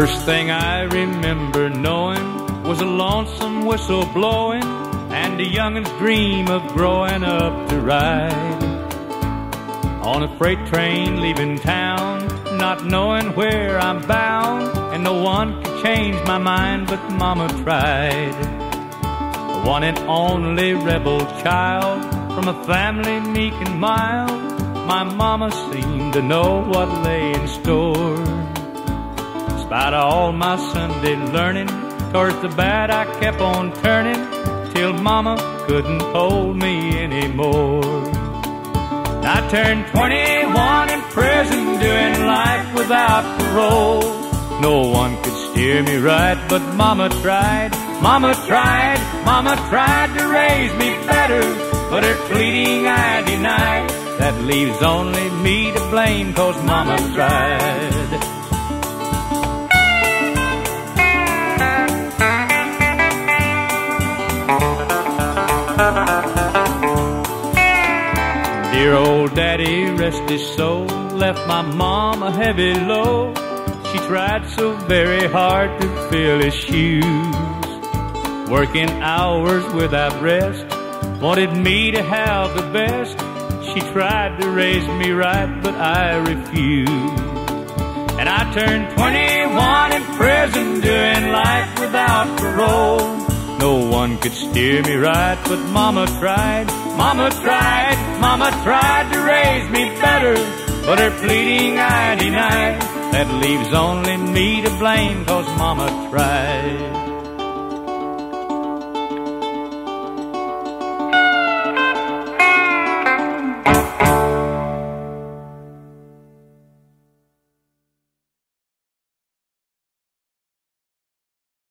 First thing I remember knowing was a lonesome whistle blowing and a youngin's dream of growing up to ride on a freight train leaving town, not knowing where I'm bound, and no one could change my mind but Mama tried. The one and only rebel child from a family meek and mild, my Mama seemed to know what lay in store. In spite of all my Sunday learning, towards the bad I kept on turning, till Mama couldn't hold me anymore. I turned 21 in prison, doing life without parole. No one could steer me right, but Mama tried. Mama tried, Mama tried to raise me better, but her pleading I denied. That leaves only me to blame, 'cause Mama tried. Dear old daddy, rest his soul, left my mom a heavy load. She tried so very hard to fill his shoes, working hours without rest, wanted me to have the best. She tried to raise me right, but I refused. And I turned 21 in prison, doing life without parole. No one could steer me right, but Mama tried. Mama tried, Mama tried to raise me better, but her pleading I denied. That leaves only me to blame, 'cause Mama tried.